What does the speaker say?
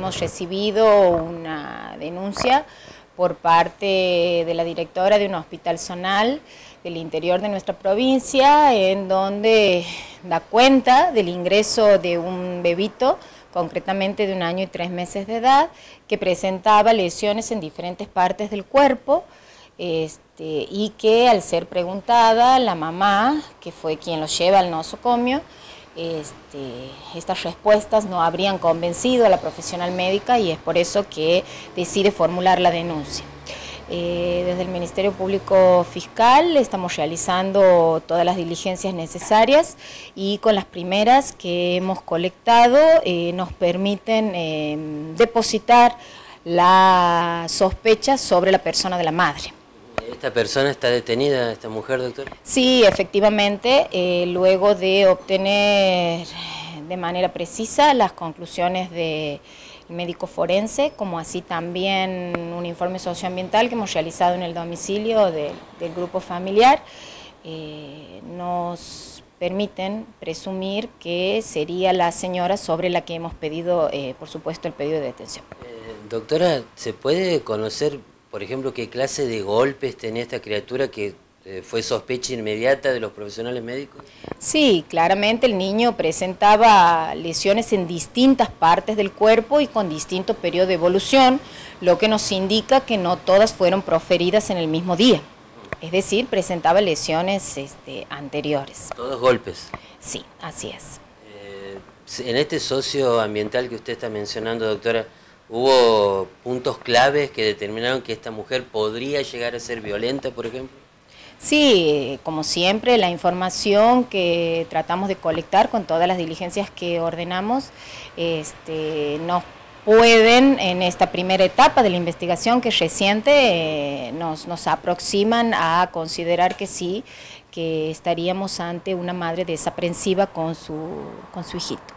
hemos recibido una denuncia por parte de la directora de un hospital zonal del interior de nuestra provincia, en donde da cuenta del ingreso de un bebito, concretamente de 1 año y 3 meses de edad, que presentaba lesiones en diferentes partes del cuerpo, y que al ser preguntada la mamá, que fue quien lo lleva al nosocomio, estas respuestas no habrían convencido a la profesional médica y es por eso que decide formular la denuncia. Desde el Ministerio Público Fiscal estamos realizando todas las diligencias necesarias y con las primeras que hemos colectado nos permiten depositar la sospecha sobre la persona de la madre. ¿Esta persona está detenida, esta mujer, doctor? Sí, efectivamente, luego de obtener de manera precisa las conclusiones del médico forense, como así también un informe socioambiental que hemos realizado en el domicilio del grupo familiar, nos permiten presumir que sería la señora sobre la que hemos pedido, por supuesto, el pedido de detención. Doctora, ¿se puede conocer, por ejemplo, qué clase de golpes tenía esta criatura que fue sospecha inmediata de los profesionales médicos? Sí, claramente el niño presentaba lesiones en distintas partes del cuerpo y con distinto periodo de evolución, lo que nos indica que no todas fueron proferidas en el mismo día. Es decir, presentaba lesiones anteriores. ¿Todos golpes? Sí, así es. En este socioambiental que usted está mencionando, doctora, ¿hubo puntos claves que determinaron que esta mujer podría llegar a ser violenta, por ejemplo? Sí, como siempre, la información que tratamos de colectar con todas las diligencias que ordenamos nos pueden, en esta primera etapa de la investigación que es reciente, nos aproximan a considerar que sí, que estaríamos ante una madre desaprensiva con su hijito.